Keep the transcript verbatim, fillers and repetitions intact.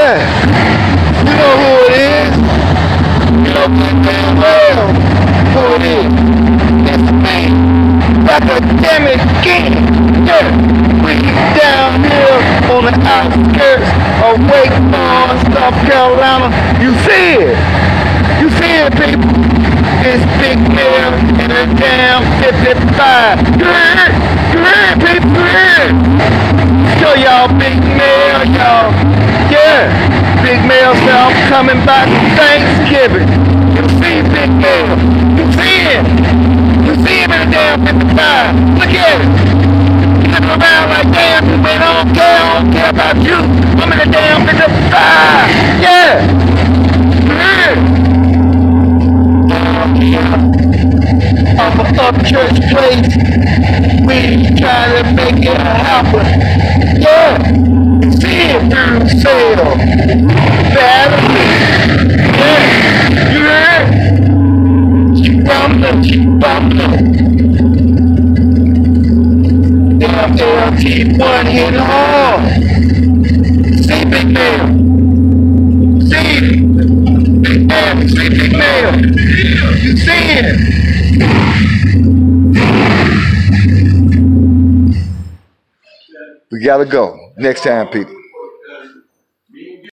Yeah, you know who it is. You know damn well who it is. That's the man. Academic King. Yeah, we down here on the outskirts of Wake Forest, South Carolina. You see it. You see it, people. It's Big Mill and a damn fifty-five. You hear it? You hear it, people? You hear it? Show y'all Big Mill, y'all. Yeah, Big Mill said I'm coming back from Thanksgiving. You see Big Mill. You see him. You see him in the damn fifty-five. Look at it. He's looking around like damn, man, I don't care, I don't care about you. I'm in the damn fifty-five. Yeah. You hear it? Off of Up Church Place, we trying to make it happen. Yeah, see it through sale. Battery. Yeah, you heard? She bumped up, she bumped up. Damn L T one hitting hard. See Big Man. See Big Man, see Big Man. You see it? We gotta go. Next time, people.